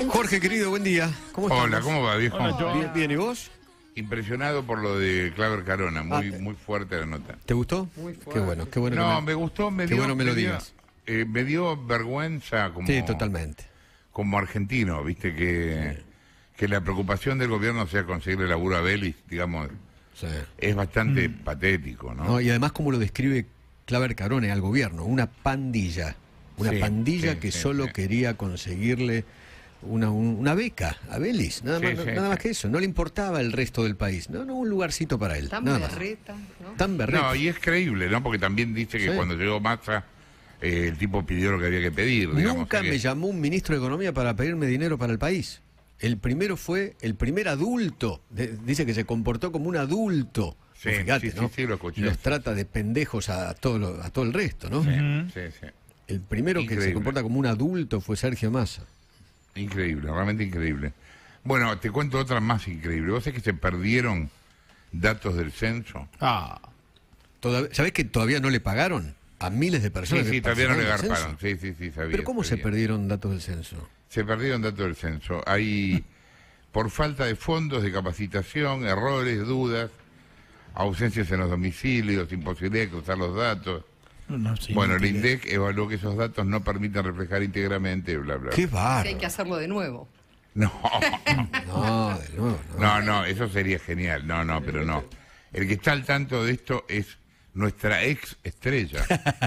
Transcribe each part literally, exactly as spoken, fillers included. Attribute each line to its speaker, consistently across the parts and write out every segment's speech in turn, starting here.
Speaker 1: Jorge, querido, buen día. ¿Cómo estás?
Speaker 2: Hola, ¿cómo va, viejo?
Speaker 1: Hola, bien, bien, ¿y vos?
Speaker 2: Impresionado por lo de Claver Carona, muy,
Speaker 1: Ah,
Speaker 2: muy fuerte la nota.
Speaker 1: ¿Te gustó? Muy fuerte. Qué bueno, qué bueno.
Speaker 2: No,
Speaker 1: que me...
Speaker 2: me gustó, me
Speaker 1: qué
Speaker 2: dio,
Speaker 1: bueno me lo
Speaker 2: dio,
Speaker 1: digas.
Speaker 2: eh, me dio vergüenza como,
Speaker 1: Sí, totalmente.
Speaker 2: como argentino, viste, que, sí. que la preocupación del gobierno sea conseguirle laburo a Vélez, digamos, sí. es bastante mm. patético, ¿no?
Speaker 1: No, y además como lo describe Claver Carona al gobierno, una pandilla, una sí, pandilla sí, que sí, solo sí. quería conseguirle Una, un, una beca a Vélez, nada, sí, más, sí, nada sí. más que eso. No le importaba el resto del país. No, no, un lugarcito para él.
Speaker 3: Tan
Speaker 1: nada
Speaker 3: berreta,
Speaker 1: más.
Speaker 3: ¿no?
Speaker 1: Tan berreta.
Speaker 2: No, y es creíble, ¿no? Porque también dice que sí. cuando llegó Massa, eh, el tipo pidió lo que había que pedir. Digamos,
Speaker 1: Nunca me que... llamó un ministro de Economía para pedirme dinero para el país. El primero fue, el primer adulto. De, dice que se comportó como un adulto.
Speaker 2: Sí,
Speaker 1: fíjate,
Speaker 2: sí,
Speaker 1: ¿no?
Speaker 2: sí, sí, lo escuché.
Speaker 1: Y los trata de pendejos a todo, lo, a todo el resto, ¿no?
Speaker 2: Sí, uh-huh. sí, sí.
Speaker 1: El primero Increíble. que se comporta como un adulto fue Sergio Massa.
Speaker 2: Increíble, realmente increíble. Bueno, te cuento otra más increíble. ¿Vos sabés que se perdieron datos del censo?
Speaker 1: Ah. ¿Sabés que todavía no le pagaron a miles de personas?
Speaker 2: Sí, sí, todavía no le garparon. Sí, sí, sí, sabía.
Speaker 1: ¿Pero cómo
Speaker 2: sabía.
Speaker 1: se perdieron datos del censo?
Speaker 2: Se perdieron datos del censo. Hay, por falta de fondos, de capacitación, errores, dudas, ausencias en los domicilios, imposibilidad de cruzar los datos. No, sí, bueno, el INDEC evaluó que esos datos no permiten reflejar íntegramente, bla, bla.
Speaker 1: ¡Qué bárbaro!
Speaker 3: Hay que hacerlo de nuevo.
Speaker 2: No.
Speaker 1: no, de nuevo no.
Speaker 2: No, no, eso sería genial. No, no, pero no. El que está al tanto de esto es nuestra ex estrella.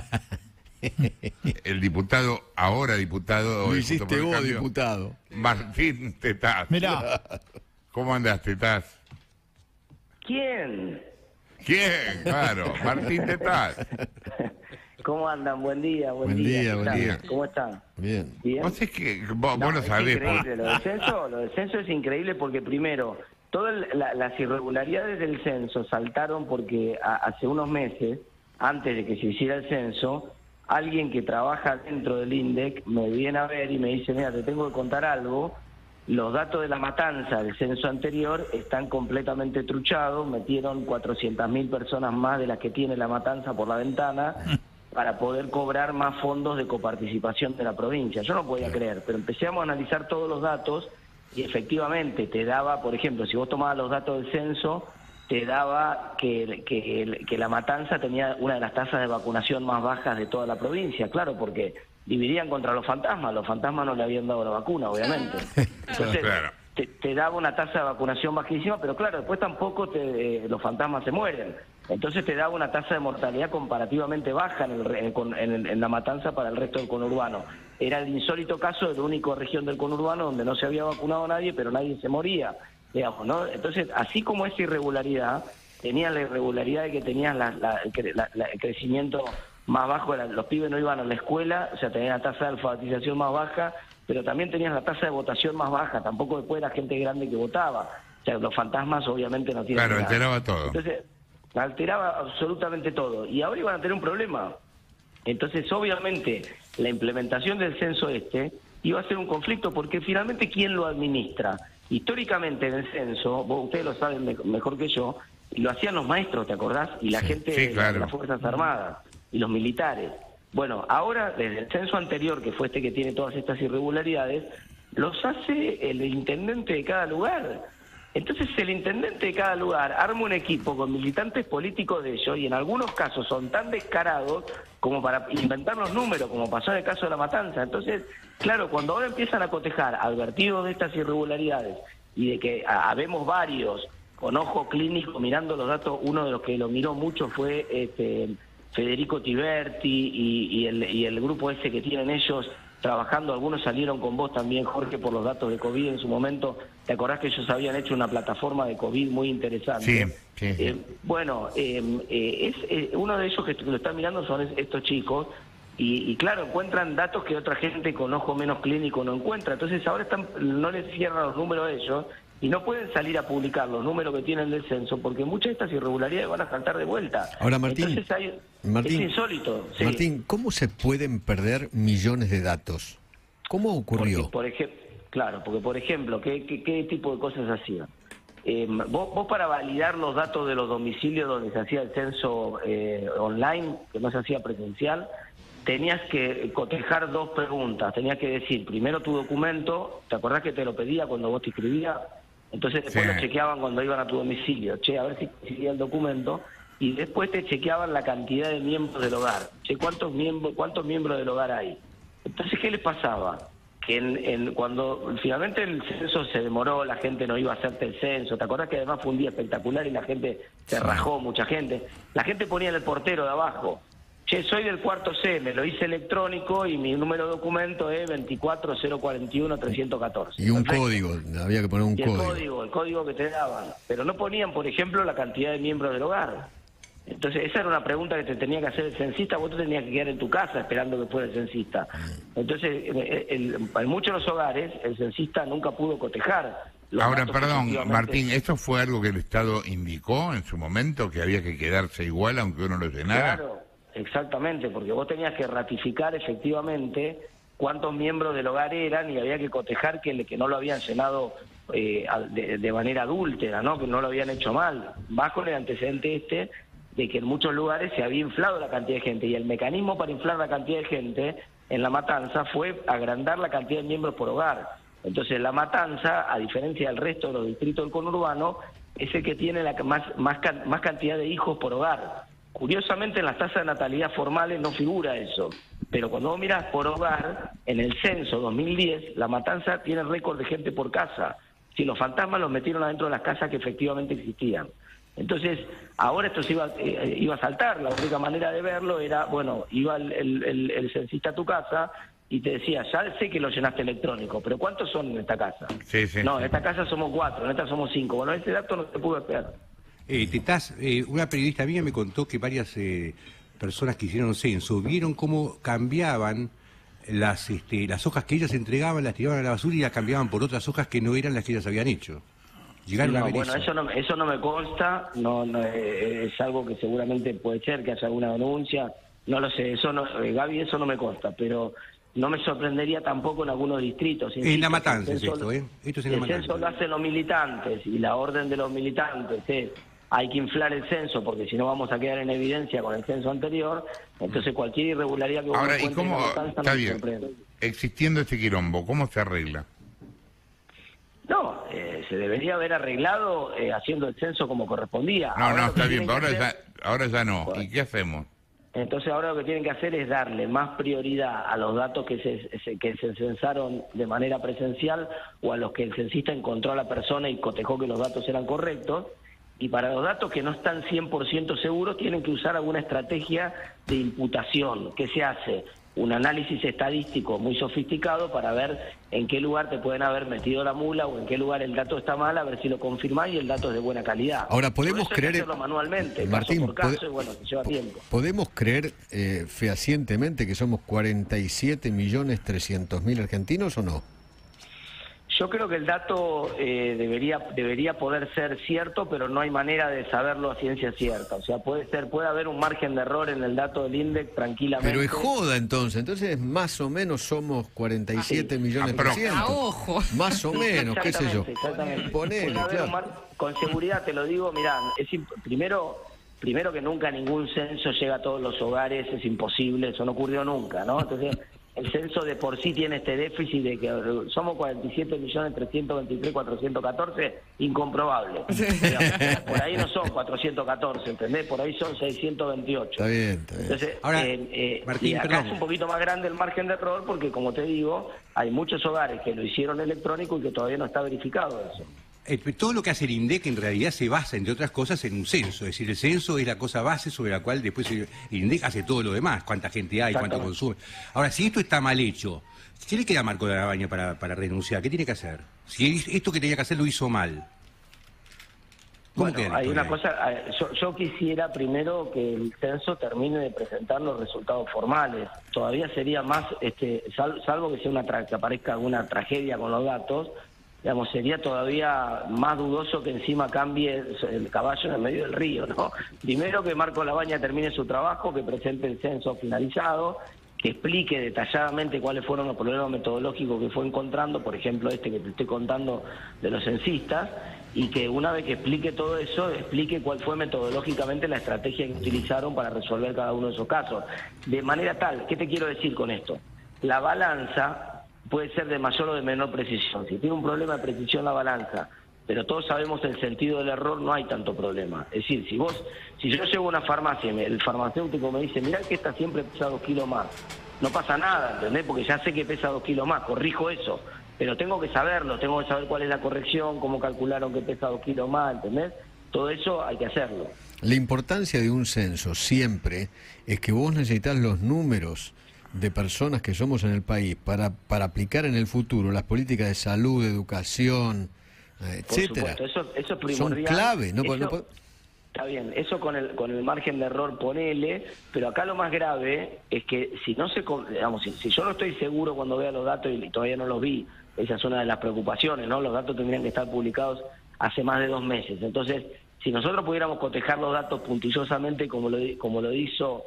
Speaker 2: El diputado, ahora diputado...
Speaker 1: Lo hiciste vos, cambio, diputado.
Speaker 2: Martín Tetaz.
Speaker 4: Mirá.
Speaker 2: ¿Cómo andás, Tetaz?
Speaker 5: ¿Quién?
Speaker 2: ¿Quién? Claro, Martín Tetaz.
Speaker 5: ¿Cómo andan? Buen día, buen,
Speaker 1: buen
Speaker 5: día.
Speaker 1: día. Buen día.
Speaker 5: ¿Cómo están?
Speaker 1: Bien.
Speaker 5: ¿Bien?
Speaker 2: Vos es que vos,
Speaker 5: no,
Speaker 2: vos lo
Speaker 5: es
Speaker 2: sabés.
Speaker 5: Increíble. Lo del censo, lo del censo es increíble porque primero, todas la, las irregularidades del censo saltaron porque a, hace unos meses, antes de que se hiciera el censo, alguien que trabaja dentro del INDEC me viene a ver y me dice, mira, te tengo que contar algo. Los datos de la matanza del censo anterior están completamente truchados, metieron cuatrocientas mil personas más de las que tiene la matanza por la ventana para poder cobrar más fondos de coparticipación de la provincia. Yo no podía creer, pero empezamos a analizar todos los datos y efectivamente te daba, por ejemplo, si vos tomabas los datos del censo, te daba que, que, que la matanza tenía una de las tasas de vacunación más bajas de toda la provincia, claro, porque dividían contra los fantasmas, los fantasmas no le habían dado la vacuna, obviamente. Entonces,
Speaker 2: claro. te,
Speaker 5: te daba una tasa de vacunación bajísima, pero claro, después tampoco te, eh, los fantasmas se mueren. Entonces te daba una tasa de mortalidad comparativamente baja en, el, en, en, en la matanza para el resto del conurbano. Era el insólito caso de la única región del conurbano donde no se había vacunado a nadie, pero nadie se moría, digamos, ¿no? Entonces, así como esa irregularidad, tenías la irregularidad de que tenías la, la, la, la, el crecimiento más bajo, los pibes no iban a la escuela, o sea, tenían la tasa de alfabetización más baja, pero también tenías la tasa de votación más baja, tampoco después era gente grande que votaba. O sea, los fantasmas obviamente no tienen
Speaker 2: Claro,
Speaker 5: nada.
Speaker 2: alteraba todo.
Speaker 5: Entonces, alteraba absolutamente todo. Y ahora iban a tener un problema. Entonces, obviamente, la implementación del censo este iba a ser un conflicto, porque finalmente, ¿quién lo administra? Históricamente en el censo, vos, ustedes lo saben me, mejor que yo, y lo hacían los maestros, ¿te acordás? Y la
Speaker 2: sí,
Speaker 5: gente
Speaker 2: sí, claro.
Speaker 5: de las Fuerzas Armadas y los militares. Bueno, ahora, desde el censo anterior, que fue este que tiene todas estas irregularidades, los hace el intendente de cada lugar. Entonces el intendente de cada lugar arma un equipo con militantes políticos de ellos, y en algunos casos son tan descarados como para inventar los números, como pasó en el caso de la matanza. Entonces, claro, cuando ahora empiezan a cotejar advertidos de estas irregularidades y de que habemos varios con ojo clínico mirando los datos, uno de los que lo miró mucho fue este Federico Tiberti y, y, el, y el grupo ese que tienen ellos trabajando, algunos salieron con vos también, Jorge, por los datos de COVID en su momento. ¿Te acordás que ellos habían hecho una plataforma de COVID muy interesante?
Speaker 2: Sí, sí, sí.
Speaker 5: Eh, bueno, eh, eh, es eh, uno de ellos que lo están mirando son estos chicos, y, y claro, encuentran datos que otra gente con ojo menos clínico no encuentra. Entonces ahora están, no les cierran los números a ellos y no pueden salir a publicar los números que tienen del censo, porque muchas de estas irregularidades van a saltar de vuelta.
Speaker 1: Ahora, Martín,
Speaker 5: Entonces hay,
Speaker 1: Martín,
Speaker 5: es insólito. Sí.
Speaker 1: Martín, ¿cómo se pueden perder millones de datos? ¿Cómo ocurrió?
Speaker 5: Porque, por ejemplo, claro, porque por ejemplo, ¿qué, qué, qué tipo de cosas hacían? Eh, vos, vos para validar los datos de los domicilios donde se hacía el censo eh, online, que no se hacía presencial, tenías que cotejar dos preguntas. Tenías que decir primero tu documento, ¿te acordás que te lo pedía cuando vos te inscribías? Entonces después sí. lo chequeaban cuando iban a tu domicilio, che, a ver si conseguía el documento, y después te chequeaban la cantidad de miembros del hogar. Che, ¿cuántos miembros, cuántos miembros del hogar hay? Entonces, ¿qué les pasaba? Que en, en, cuando finalmente el censo se demoró, la gente no iba a hacerte el censo, ¿te acordás que además fue un día espectacular y la gente se rajó, mucha gente? La gente ponía en el portero de abajo, che, soy del cuarto C, me lo hice electrónico y mi número de documento es veinticuatro cero cuarenta y uno trescientos catorce.
Speaker 1: Y un Perfecto. código, había que poner un
Speaker 5: y
Speaker 1: código.
Speaker 5: el código, el código que te daban. Pero no ponían, por ejemplo, la cantidad de miembros del hogar. Entonces, esa era una pregunta que te tenía que hacer el censista, vos te tenías que quedar en tu casa esperando que fuera el censista. Entonces, el, el, en muchos de los hogares, el censista nunca pudo cotejar.
Speaker 2: Ahora, perdón, Martín, ¿esto fue algo que el Estado indicó en su momento, que había que quedarse igual aunque uno lo llenara?
Speaker 5: Claro, exactamente, porque vos tenías que ratificar efectivamente cuántos miembros del hogar eran y había que cotejar que, que no lo habían llenado eh, de, de manera adúltera, ¿no? Que no lo habían hecho mal, bajo el antecedente este de que en muchos lugares se había inflado la cantidad de gente, y el mecanismo para inflar la cantidad de gente en La Matanza fue agrandar la cantidad de miembros por hogar. Entonces La Matanza, a diferencia del resto de los distritos del conurbano, es el que tiene la más, más, más cantidad de hijos por hogar. Curiosamente en las tasas de natalidad formales no figura eso, pero cuando vos mirás por hogar, en el censo dos mil diez, La Matanza tiene récord de gente por casa. Si los fantasmas los metieron adentro de las casas que efectivamente existían. Entonces, ahora esto se iba, eh, iba a saltar. La única manera de verlo era, bueno, iba el, el, el, el censista a tu casa y te decía, ya sé que lo llenaste electrónico, pero ¿cuántos son en esta casa?
Speaker 2: Sí, sí,
Speaker 5: no,
Speaker 2: sí.
Speaker 5: en esta casa somos cuatro, en esta somos cinco. Bueno, ese dato no se pudo esperar.
Speaker 3: Eh, Tetaz, eh, una periodista mía me contó que varias eh, personas que hicieron censo vieron cómo cambiaban las, este, las hojas que ellas entregaban, las tiraban a la basura y las cambiaban por otras hojas que no eran las que ellas habían hecho. Llegaron
Speaker 5: no,
Speaker 3: a ver
Speaker 5: bueno,
Speaker 3: eso.
Speaker 5: eso no, eso no me consta, no, no eh, es algo que seguramente puede ser, que haya alguna denuncia, no lo sé, eso no, eh, Gaby, eso no me consta, pero no me sorprendería tampoco en algunos distritos.
Speaker 3: En La Matanza es esto, ¿eh? Esto es en La Matanza.
Speaker 5: El censo lo hacen los militantes y la orden de los militantes es, hay que inflar el censo porque si no vamos a quedar en evidencia con el censo anterior, entonces cualquier irregularidad que vos
Speaker 2: Ahora, ¿y cómo,
Speaker 5: Matanza,
Speaker 2: está
Speaker 5: no
Speaker 2: bien, existiendo este quilombo, cómo se arregla?
Speaker 5: No, eh, se debería haber arreglado eh, haciendo el censo como correspondía.
Speaker 2: No,
Speaker 5: ahora
Speaker 2: no, está bien, pero ahora,
Speaker 5: hacer...
Speaker 2: ya, ahora ya no.
Speaker 5: Bueno.
Speaker 2: ¿Y qué hacemos?
Speaker 5: Entonces ahora lo que tienen que hacer es darle más prioridad a los datos que se, se, que se censaron de manera presencial o a los que el censista encontró a la persona y cotejó que los datos eran correctos. Y para los datos que no están cien por ciento seguros tienen que usar alguna estrategia de imputación. ¿Qué se hace? Un análisis estadístico muy sofisticado para ver en qué lugar te pueden haber metido la mula o en qué lugar el dato está mal, a ver si lo confirmás y el dato es de buena calidad.
Speaker 1: Ahora, podemos creer...
Speaker 5: Hay que hacerlo manualmente,
Speaker 1: Martín,
Speaker 5: caso por caso,
Speaker 1: pode...
Speaker 5: y bueno, lleva tiempo.
Speaker 1: ¿Podemos creer eh, fehacientemente que somos cuarenta y siete millones trescientos mil argentinos o no?
Speaker 5: Yo creo que el dato eh, debería debería poder ser cierto, pero no hay manera de saberlo a ciencia cierta. O sea, puede ser puede haber un margen de error en el dato del INDEC tranquilamente.
Speaker 1: Pero es joda entonces, entonces más o menos somos cuarenta y siete
Speaker 5: sí.
Speaker 1: millones trescientos.
Speaker 4: A ojo.
Speaker 1: Más o menos, qué sé yo.
Speaker 5: Exactamente.
Speaker 1: Ponele,
Speaker 5: Puede haber
Speaker 1: claro.
Speaker 5: un mar... Con seguridad te lo digo, mirá, es imp... primero primero que nunca ningún censo llega a todos los hogares, es imposible, eso no ocurrió nunca, ¿no? Entonces, el censo de por sí tiene este déficit de que somos cuarenta y siete millones trescientos veintitrés mil cuatrocientos catorce, incomprobable. Digamos, por ahí no son cuatrocientos catorce, ¿entendés? Por ahí son seiscientos veintiocho.
Speaker 1: Está bien, está bien.
Speaker 5: Entonces,
Speaker 3: Ahora,
Speaker 5: eh, eh,
Speaker 3: Martín,
Speaker 5: y acá
Speaker 3: perdón.
Speaker 5: es un poquito más grande el margen de error porque, como te digo, hay muchos hogares que lo hicieron electrónico y que todavía no está verificado eso.
Speaker 3: Eh, todo lo que hace el INDEC en realidad se basa, entre otras cosas, en un censo. Es decir, el censo es la cosa base sobre la cual después el INDEC hace todo lo demás, cuánta gente hay, cuánto consume. Ahora, si esto está mal hecho, ¿qué le queda a Marco de la Baña para, para renunciar? ¿Qué tiene que hacer? Si esto que tenía que hacer lo hizo mal. ¿Cómo
Speaker 5: Bueno, hay una cosa, yo, yo quisiera primero que el censo termine de presentar los resultados formales. Todavía sería más, este, sal, salvo que sea una tra que aparezca alguna tragedia con los datos, digamos, sería todavía más dudoso que encima cambie el caballo en el medio del río, ¿no? Primero que Marco Labaña termine su trabajo, que presente el censo finalizado, que explique detalladamente cuáles fueron los problemas metodológicos que fue encontrando, por ejemplo este que te estoy contando de los censistas, y que una vez que explique todo eso, explique cuál fue metodológicamente la estrategia que utilizaron para resolver cada uno de esos casos. De manera tal, ¿qué te quiero decir con esto? La balanza puede ser de mayor o de menor precisión. Si tiene un problema de precisión la balanza, pero todos sabemos el sentido del error, no hay tanto problema. Es decir, si vos, si yo llego a una farmacia y el farmacéutico me dice, mirá que esta siempre pesa dos kilos más, no pasa nada, ¿entendés? Porque ya sé que pesa dos kilos más, corrijo eso. Pero tengo que saberlo, tengo que saber cuál es la corrección, cómo calcularon que pesa dos kilos más, ¿entendés? Todo eso hay que hacerlo.
Speaker 1: La importancia de un censo siempre es que vos necesitas los números de personas que somos en el país para, para aplicar en el futuro las políticas de salud, de educación, etcétera.
Speaker 5: Por supuesto, eso, eso es primordial.
Speaker 1: Son clave, ¿no?
Speaker 5: Eso,
Speaker 1: no
Speaker 5: está bien, eso con el con el margen de error ponele, pero acá lo más grave es que si no se, digamos, si, si yo no estoy seguro cuando vea los datos y todavía no los vi, esa es una de las preocupaciones, ¿no? Los datos tendrían que estar publicados hace más de dos meses. Entonces, si nosotros pudiéramos cotejar los datos puntillosamente como lo como lo hizo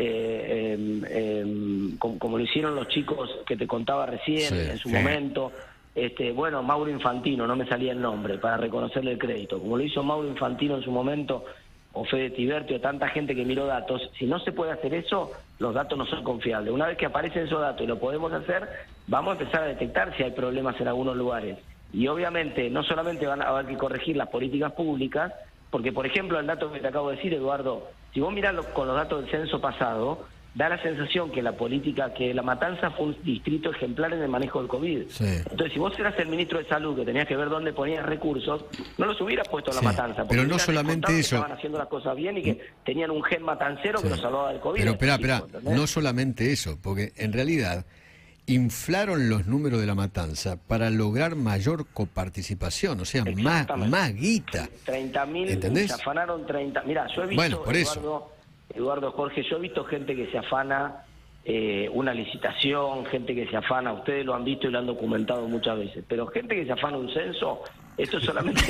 Speaker 5: eh, eh, eh, como, como lo hicieron los chicos que te contaba recién, sí, en su sí. momento, este, bueno, Mauro Infantino, no me salía el nombre para reconocerle el crédito, como lo hizo Mauro Infantino en su momento, o Fede Tiberti, o tanta gente que miró datos. Si no se puede hacer eso, los datos no son confiables. Una vez que aparecen esos datos y lo podemos hacer, vamos a empezar a detectar si hay problemas en algunos lugares. Y obviamente no solamente van a haber que corregir las políticas públicas, porque por ejemplo el dato que te acabo de decir, Eduardo, si vos mirás lo, con los datos del censo pasado, da la sensación que la política, que La Matanza fue un distrito ejemplar en el manejo del COVID. Sí. Entonces, si vos eras el ministro de Salud, que tenías que ver dónde ponías recursos, no los hubieras puesto en sí. La Matanza.
Speaker 1: Pero no solamente eso.
Speaker 5: Que estaban haciendo las cosas bien y que tenían un gen matancero sí. que los salvaba del COVID.
Speaker 1: Pero espera, espera, no solamente eso, porque en realidad inflaron los números de La Matanza para lograr mayor coparticipación, o sea, más, más guita.
Speaker 5: treinta mil, se afanaron treinta. Mirá, yo he visto,
Speaker 1: bueno, por
Speaker 5: Eduardo,
Speaker 1: eso.
Speaker 5: Eduardo, Jorge, yo he visto gente que se afana eh, una licitación, gente que se afana, ustedes lo han visto y lo han documentado muchas veces, pero gente que se afana un censo, esto es solamente,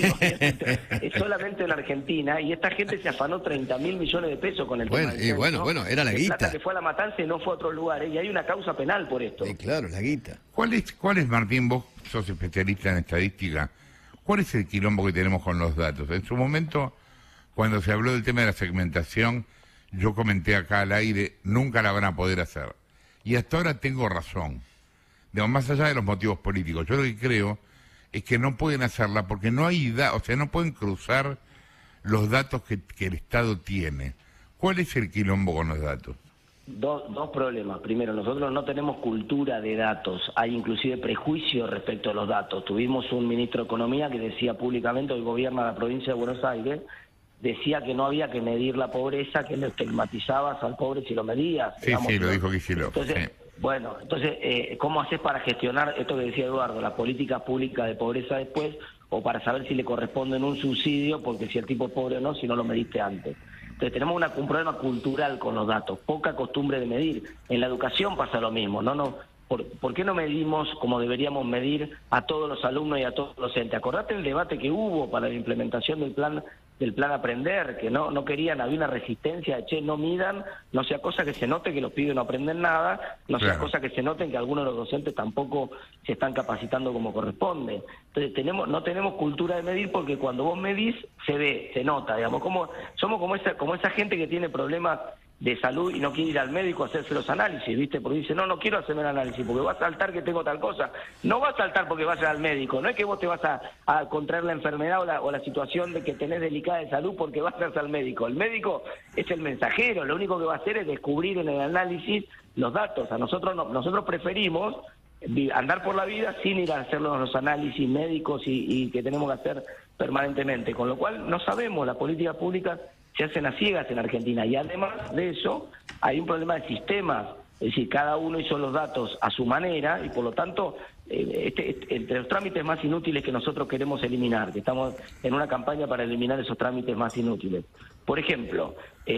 Speaker 5: es solamente en Argentina, y esta gente se afanó treinta mil millones de pesos con el
Speaker 1: bueno,
Speaker 5: tema del
Speaker 1: y
Speaker 5: censo,
Speaker 1: bueno, bueno, era la guita.
Speaker 5: Plata que fue a La Matanza y no fue a otros lugares, y hay una causa penal por esto.
Speaker 1: Sí, claro, la guita.
Speaker 2: ¿Cuál es, cuál es, Martín, vos sos especialista en estadística, cuál es el quilombo que tenemos con los datos? En su momento, cuando se habló del tema de la segmentación, yo comenté acá al aire, nunca la van a poder hacer. Y hasta ahora tengo razón. Digo, más allá de los motivos políticos, yo lo que creo es que no pueden hacerla porque no hay datos, o sea, no pueden cruzar los datos que, que el Estado tiene. ¿Cuál es el quilombo con los datos?
Speaker 5: Dos, dos problemas. Primero, nosotros no tenemos cultura de datos. Hay inclusive prejuicios respecto a los datos. Tuvimos un ministro de Economía que decía públicamente, el gobierno de la provincia de Buenos Aires, decía que no había que medir la pobreza, que le estigmatizabas al pobre si lo medías.
Speaker 2: Sí, digamos, sí, lo dijo Kicillof.
Speaker 5: Entonces,
Speaker 2: sí.
Speaker 5: Bueno, entonces, eh, ¿cómo haces para gestionar esto que decía Eduardo, las políticas públicas de pobreza después, o para saber si le corresponden un subsidio, porque si el tipo es pobre o no, si no lo mediste antes? Entonces tenemos una, un problema cultural con los datos, poca costumbre de medir. En la educación pasa lo mismo, ¿no? no ¿Por, ¿Por qué no medimos como deberíamos medir a todos los alumnos y a todos los docentes? Acordate el debate que hubo para la implementación del plan del plan Aprender, que no no querían, había una resistencia de, che, no midan, no sea cosa que se note que los pibes no aprenden nada, no sea claro. cosa que se noten que algunos de los docentes tampoco se están capacitando como corresponde. Entonces tenemos no tenemos cultura de medir porque cuando vos medís se ve, se nota, digamos, como somos como esa como esa gente que tiene problemas de salud y no quiere ir al médico a hacerse los análisis, ¿viste? Porque dice, no, no quiero hacerme el análisis porque va a saltar que tengo tal cosa. No va a saltar porque vayas al médico, no es que vos te vas a, a contraer la enfermedad o la, o la situación de que tenés delicada de salud porque vas a ir al médico. El médico es el mensajero, lo único que va a hacer es descubrir en el análisis los datos. A nosotros no, nosotros preferimos andar por la vida sin ir a hacer los análisis médicos y, y que tenemos que hacer permanentemente, con lo cual no sabemos, las políticas públicas se hacen a ciegas en Argentina, y además de eso hay un problema de sistemas, es decir, cada uno hizo los datos a su manera y por lo tanto este, este, entre los trámites más inútiles que nosotros queremos eliminar, que estamos en una campaña para eliminar esos trámites más inútiles. Por ejemplo,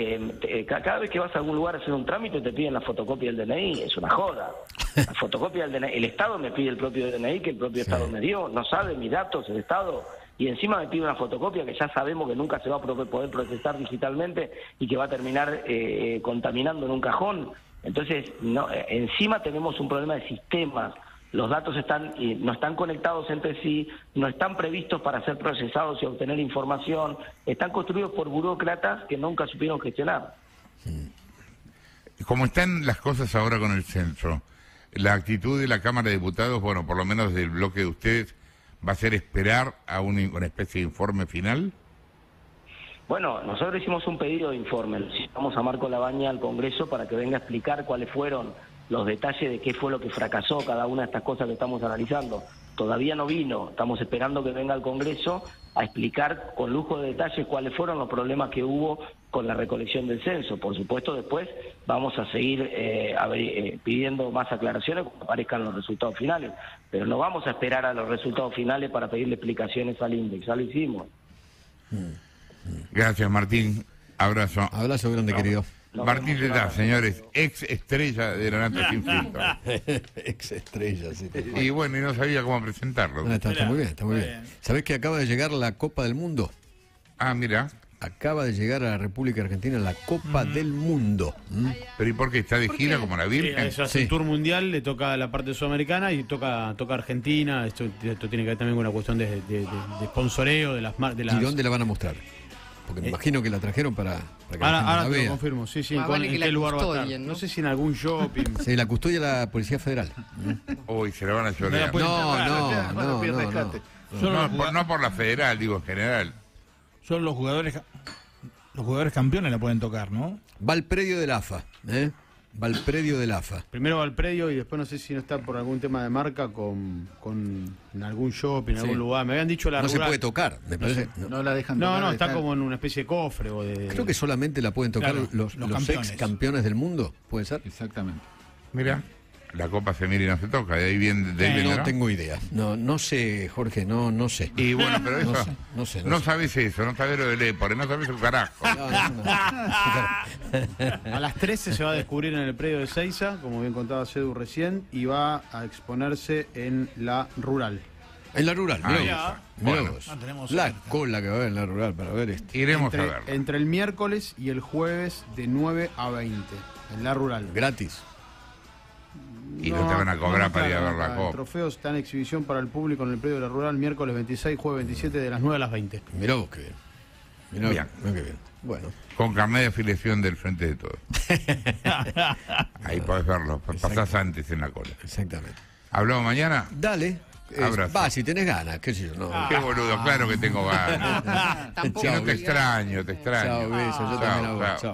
Speaker 5: eh, cada vez que vas a algún lugar a hacer un trámite te piden la fotocopia del D N I, es una joda. La fotocopia del D N I, el Estado me pide el propio D N I que el propio sí. Estado me dio, no sabe mis datos el Estado, y encima me pide una fotocopia que ya sabemos que nunca se va a poder procesar digitalmente y que va a terminar eh, contaminando en un cajón. Entonces, no, encima tenemos un problema de sistemas. Los datos están eh, no están conectados entre sí, no están previstos para ser procesados y obtener información, están construidos por burócratas que nunca supieron gestionar.
Speaker 2: Como están las cosas ahora con el censo, la actitud de la Cámara de Diputados, bueno, por lo menos del bloque de ustedes, ¿va a ser esperar a un, una especie de informe final?
Speaker 5: Bueno, nosotros hicimos un pedido de informe, lo citamos a Marco Labaña al Congreso para que venga a explicar cuáles fueron los detalles de qué fue lo que fracasó cada una de estas cosas que estamos analizando. Todavía no vino, estamos esperando que venga al Congreso a explicar con lujo de detalles cuáles fueron los problemas que hubo con la recolección del censo. Por supuesto, después vamos a seguir eh, a ver, eh, pidiendo más aclaraciones cuando aparezcan los resultados finales, pero no vamos a esperar a los resultados finales para pedirle explicaciones al INDEC, ya lo hicimos.
Speaker 2: Gracias, Martín. Abrazo.
Speaker 1: Abrazo grande, no. querido.
Speaker 5: Nos
Speaker 2: Martín Tetaz, señores, ex estrella de la Nata Sin Filtro.
Speaker 1: Ex estrella, sí.
Speaker 2: Y bueno, y no sabía cómo presentarlo.
Speaker 1: No, está, está muy bien, está muy bien. ¿Sabés que acaba de llegar la Copa del Mundo?
Speaker 2: Ah, mira.
Speaker 1: Acaba de llegar a la República Argentina la Copa mm. del Mundo. ¿Mm?
Speaker 2: ¿Pero y por qué? ¿Está de gira como la Virgen?
Speaker 4: Sí, eso hace
Speaker 1: sí.
Speaker 4: un tour mundial, le toca a la parte sudamericana y toca toca Argentina. Esto, esto tiene que ver también con una cuestión de, de, de, de sponsoreo de las, de las...
Speaker 1: ¿Y dónde la van a mostrar? Porque me eh, imagino que la trajeron para, para que
Speaker 4: ahora,
Speaker 1: la
Speaker 4: ahora
Speaker 1: la
Speaker 4: te
Speaker 1: vea.
Speaker 4: Lo confirmo, sí, sí,
Speaker 6: ah,
Speaker 4: en,
Speaker 6: vale
Speaker 4: en
Speaker 6: que
Speaker 4: qué lugar
Speaker 6: custodien,
Speaker 4: va a estar.
Speaker 6: ¿no?
Speaker 4: No sé si en algún shopping.
Speaker 1: Sí, la custodia la Policía Federal.
Speaker 2: Uy, se la van a llorar.
Speaker 1: No, no, no, no, no, no.
Speaker 2: No, no, por, no por la Federal, digo en general.
Speaker 7: Son los jugadores los jugadores campeones la pueden tocar, ¿no?
Speaker 1: Va al predio del A F A, ¿eh? Va al predio del A F A.
Speaker 4: Primero va al predio y después no sé si no está por algún tema de marca con, con en algún shopping, en sí. algún lugar. Me habían dicho la
Speaker 1: No
Speaker 4: rural.
Speaker 1: se puede tocar, me parece.
Speaker 6: No, no la dejan
Speaker 4: No,
Speaker 6: tocar,
Speaker 4: no, está
Speaker 6: dejar...
Speaker 4: como en una especie de cofre o de...
Speaker 1: Creo que solamente la pueden tocar
Speaker 7: claro,
Speaker 1: los,
Speaker 7: los,
Speaker 1: los
Speaker 7: campeones.
Speaker 1: ex campeones del mundo, ¿puede ser?
Speaker 6: Exactamente.
Speaker 2: Mira, la Copa se mira y no se toca, de ahí viene de ahí
Speaker 1: Eh,
Speaker 2: vendrá.
Speaker 1: no tengo idea. No, no sé, Jorge, no, no sé.
Speaker 2: Y bueno, pero eso,
Speaker 1: No sé, no sé, no
Speaker 2: no
Speaker 1: sé.
Speaker 2: sabes eso, no sabes lo del Épore, no sabes un carajo.
Speaker 1: No, no, no.
Speaker 4: A las trece se va a descubrir en el predio de Seiza, como bien contaba Cedu recién, y va a exponerse en la rural.
Speaker 1: En la rural,
Speaker 2: Ah,
Speaker 1: mirá
Speaker 2: ya.
Speaker 1: vos, mirá
Speaker 2: Bueno.
Speaker 1: vos.
Speaker 7: No tenemos
Speaker 1: La
Speaker 7: suerte.
Speaker 1: cola que va a haber en la rural para ver esto.
Speaker 2: Iremos
Speaker 4: Entre,
Speaker 2: a verlo.
Speaker 4: entre el miércoles y el jueves de nueve a veinte, en la rural.
Speaker 1: Gratis.
Speaker 2: Y no te van a cobrar para ir a ver la
Speaker 4: El
Speaker 2: Copa.
Speaker 4: trofeo está en exhibición para el público en el predio de la rural, miércoles veintiséis, jueves veintisiete, de las nueve a las veinte.
Speaker 1: Mirá vos que bien. Mirá,
Speaker 2: Bien.
Speaker 1: mirá que bien. Bueno.
Speaker 2: Con carnet de afiliación del Frente de Todos. Ahí podés verlo, pasás
Speaker 1: Exacto.
Speaker 2: antes en la cola.
Speaker 1: Exactamente.
Speaker 2: ¿Hablamos mañana?
Speaker 1: Dale. Eh,
Speaker 2: Abrazo.
Speaker 1: va, si tenés ganas, qué sé yo. No.
Speaker 2: Qué boludo, claro que tengo ganas.
Speaker 6: Tampoco
Speaker 2: Si no te
Speaker 6: obligar.
Speaker 2: extraño, te extraño.
Speaker 1: Chao, beso. Yo
Speaker 2: Chao,
Speaker 1: también hago.
Speaker 2: chao.
Speaker 1: Chao.